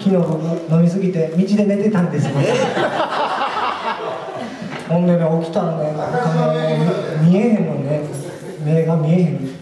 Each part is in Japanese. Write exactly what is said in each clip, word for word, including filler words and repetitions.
日僕飲みすぎて道で寝てたんですよ。ほんでね起きたらねなんかね見えへんのね、目が見えへんで、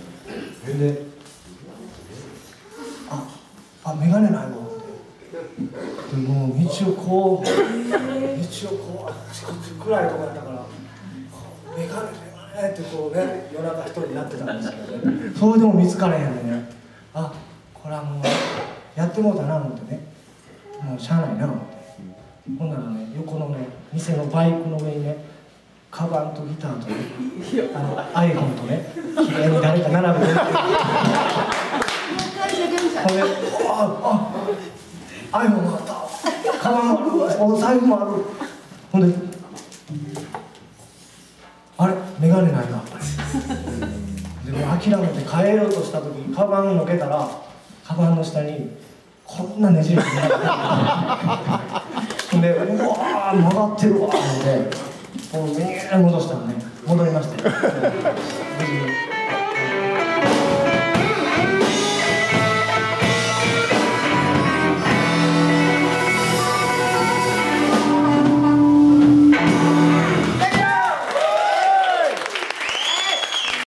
ああ眼鏡ないわってでもう道をこう道をこうあっちこっち暗いとこやったから眼鏡眼鏡ってこうね夜中一人になってたんですけどね、それでも見つかれへんのね、あこれはもうやってもうたな思ってね、もうしゃあないな思って、ほんならね横のね店のバイクの上にねカバンとギターとねあの iPhone とねきれいに誰か並べてるほんでああ iPhone もあったカバンもあるお財布もある、ほんであれ眼鏡ないなでも諦めて帰ろうとした時にカバンのけたらカバンの下にこんなねじれてねでうわー曲がってるわーってこうビーッ戻したらね戻りましたよ。